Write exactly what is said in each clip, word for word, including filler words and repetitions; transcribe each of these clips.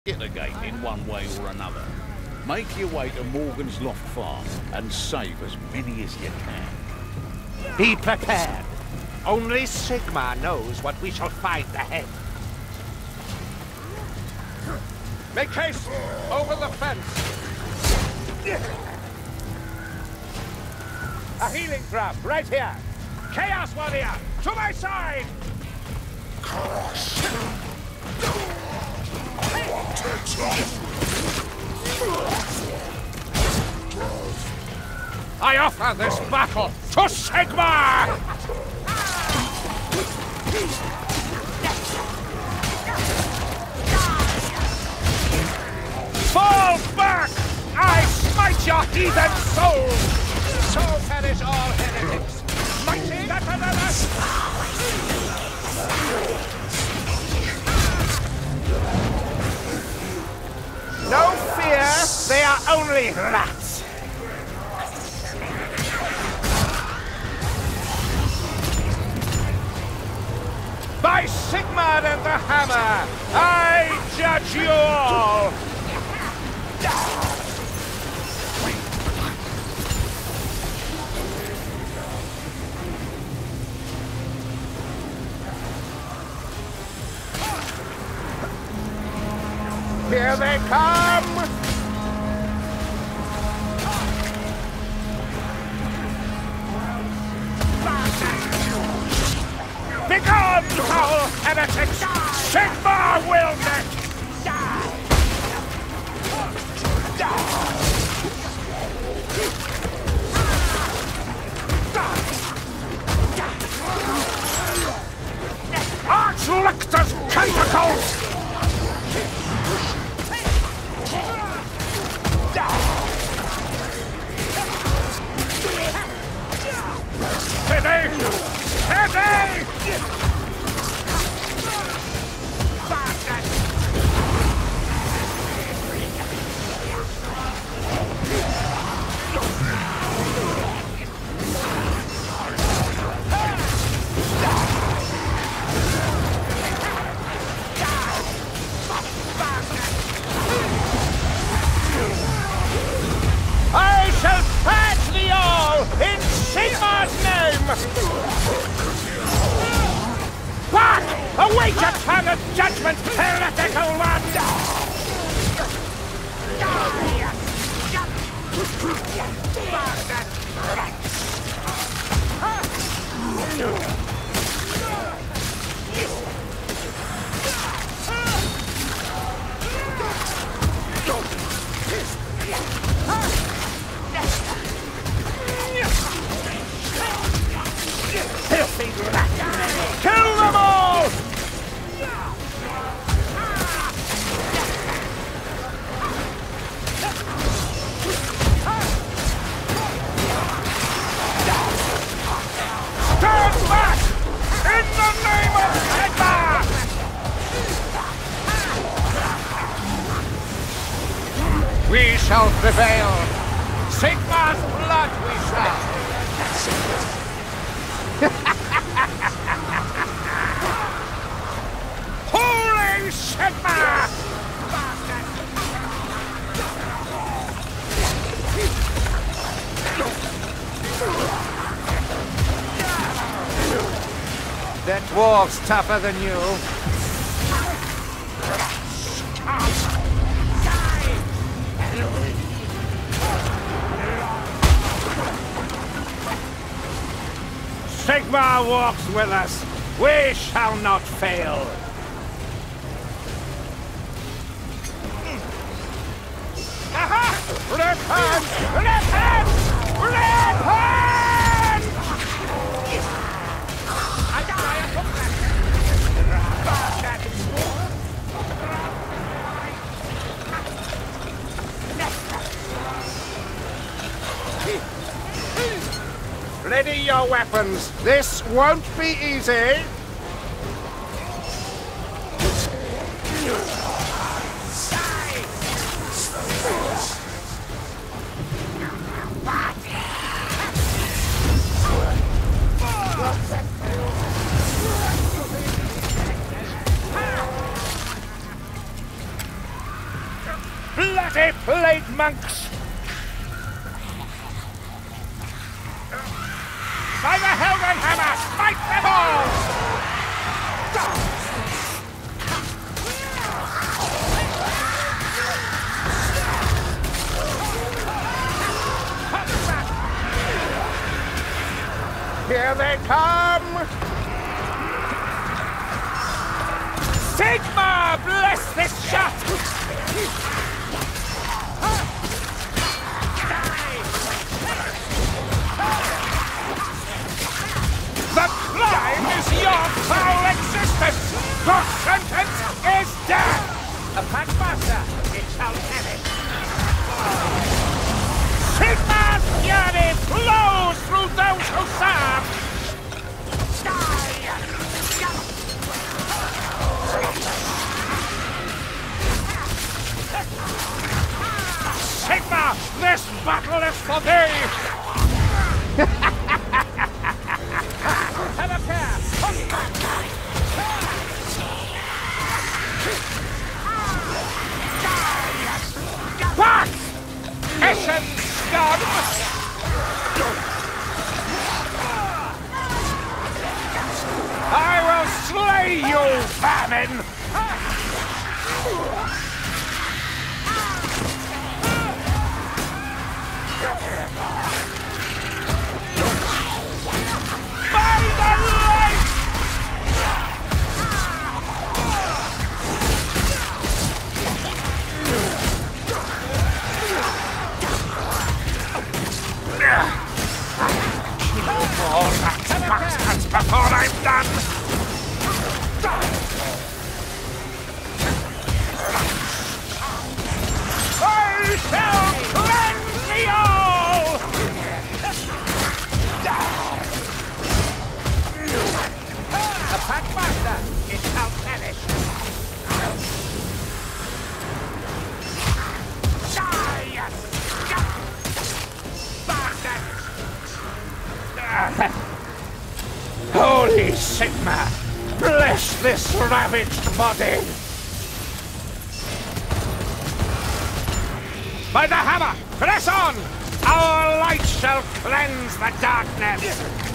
Get the gate in one way or another. Make your way to Morgan's Loft Farm and save as many as you can. Be prepared. Only Sigma knows what we shall find ahead. Make haste! Over the fence! A healing trap, right here! Chaos Warrior, to my side! I offer this battle to Sigma! Fall back! I smite your heathen souls! So perish all heretics! Mighty Nevertheless! No fear, they are only rats! By Sigmund and the Hammer, I judge you all! Here they come! Begone, foul heretics! Sigma will not die! Arch-Lictor's tentacles! Steady! Steady! I shall patch thee all in Sigma's name! Back! Await your turn of judgment, heretical one! Filthy rat! Kill them all! Stand back! In the name of Sigma! We shall prevail! Sigma's blood we shall! Holy Sigma! That dwarf's tougher than you. Sigma walks with us. We shall not fail. Aha! Repent! Repent! Repent! Ready your weapons. This won't be easy. bloody plague monks! By the Helgen Hammer, smite them all! Here they come! Sigma, bless this shot! The crime is your foul existence! Your sentence is death! A packmaster, it shall perish. Sigma's fury flows through those who serve! Sigma, this battle is for thee! Have a pair! Back! Essen scum! I will slay you, famine! By the light! All that bastards before I'm done! I shall cleanse thee all! A packmaster, it shall perish! Holy Sigma, bless this ravaged body! By the hammer, press on! Our light shall cleanse the darkness!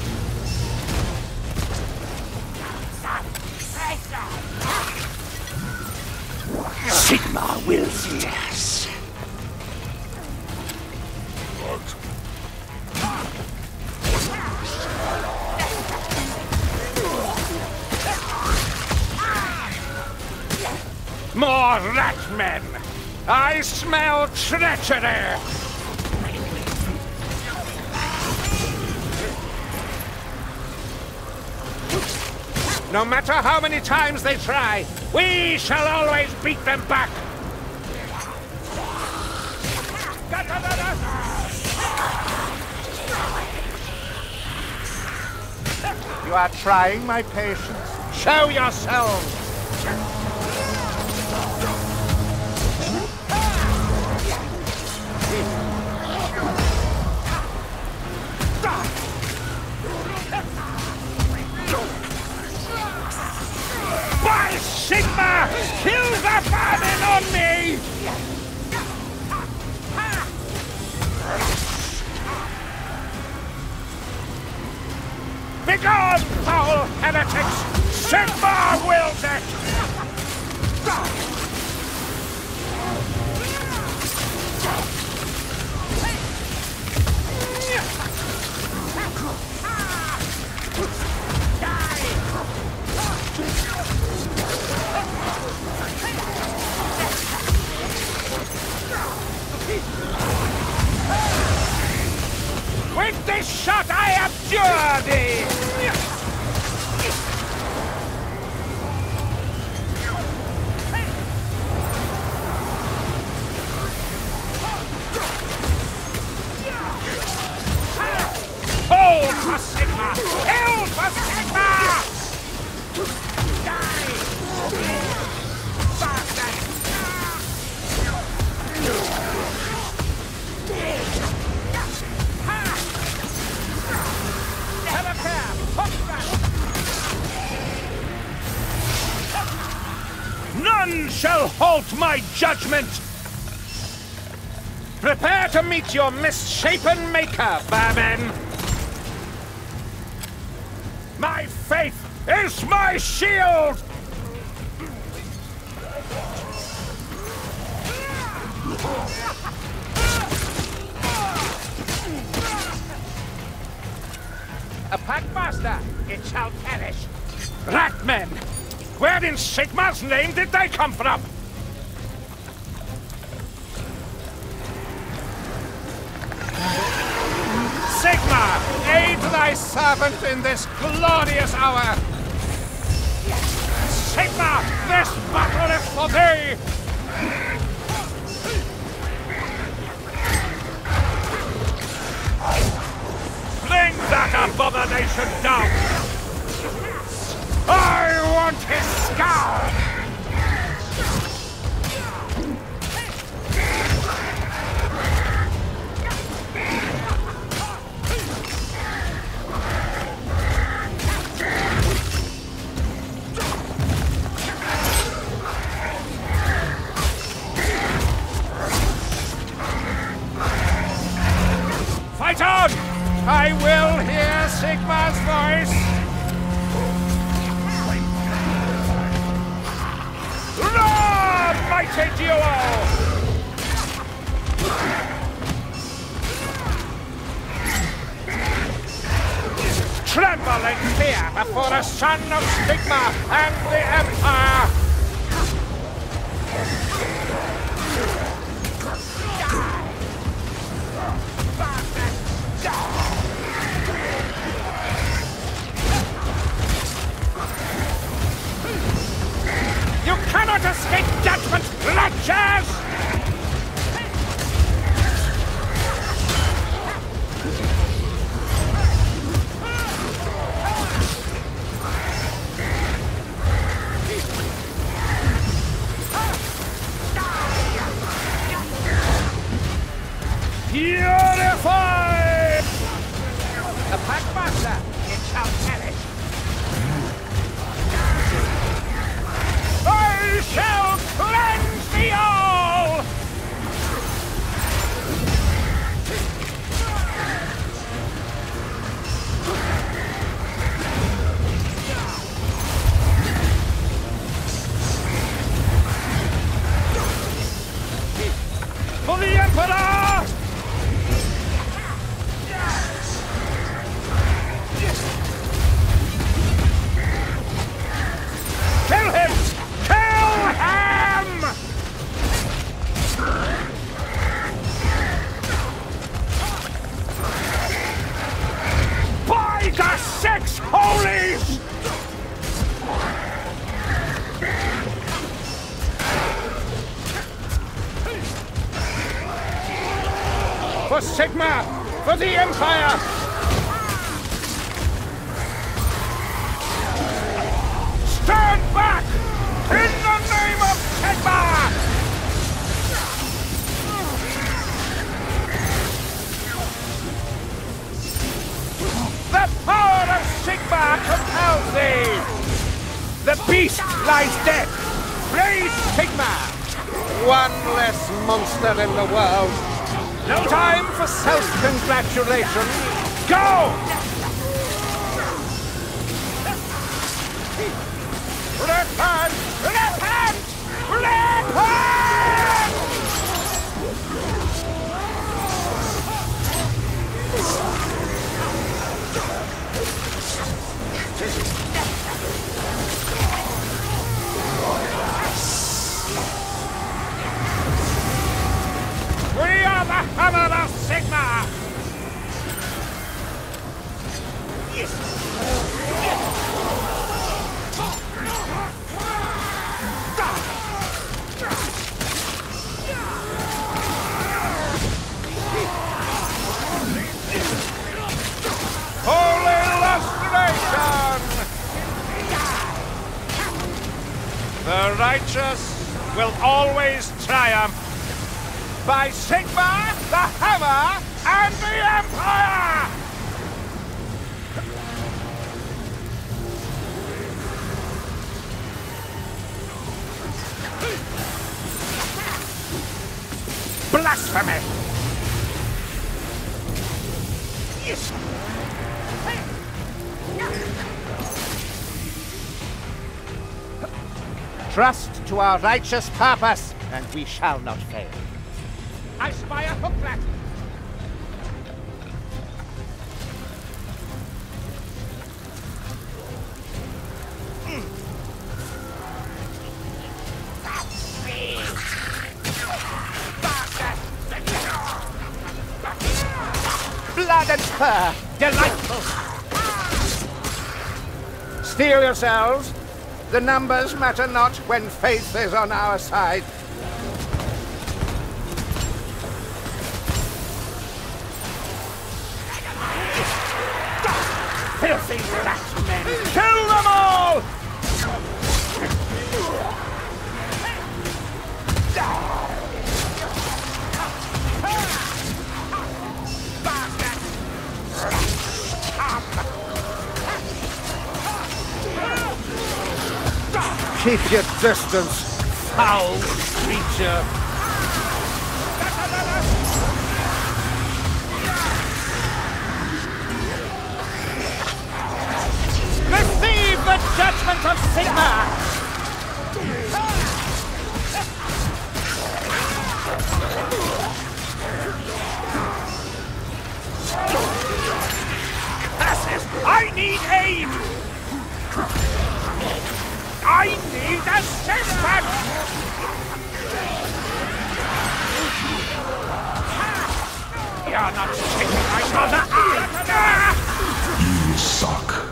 Sigma wills yes. More rat men! I smell treachery! No matter how many times they try, we shall always beat them back! You are trying my patience. Show yourselves! By Sigma! Kill the famine on me! Begone, foul heretics! Sigma wills it! With this shot, I abjure thee! Hold for Sigma! Hold for Sigma! Die! Bastard! None shall halt my judgment! Prepare to meet your misshapen maker, vermin! My faith is my shield! A packmaster, it shall perish. Ratmen! Where in Sigmar's name did they come from? Sigmar, aid thy servant in this glorious hour! Sigmar, this battle is for thee! Bring that abomination down! I want his skull! Fight on! I will hear Sigmar's voice! Roar, mighty duo! Tremble in fear before the son of Sigmar and the Empire! You cannot escape judgment, wretches! Purify! The packmaster, it shall perish. I shall cleanse thee all! For the Emperor! Kill him! Kill him! By the six holies! For Sigmar! For the Empire! Stand back! In the name of Sigmar! The power of Sigmar compels thee! The beast lies dead! Praise Sigmar! One less monster in the world! No time for self-congratulation! Go! Repent! Repent! Repent! We are the Hammer of Sigmar! Holy lustration! The righteous will always triumph. By Sigmar, the Hammer, and the Empire! Blasphemy! Trust to our righteous purpose, and we shall not fail. I spy a hooklet! Blood and fur! Delightful! Steel yourselves! The numbers matter not when faith is on our side. Filthy rat men! Kill them all! Keep your distance, foul creature! Receive the judgment of Sigma! Curses! I need aid! I need assistance! You're not shaking my mother! You suck.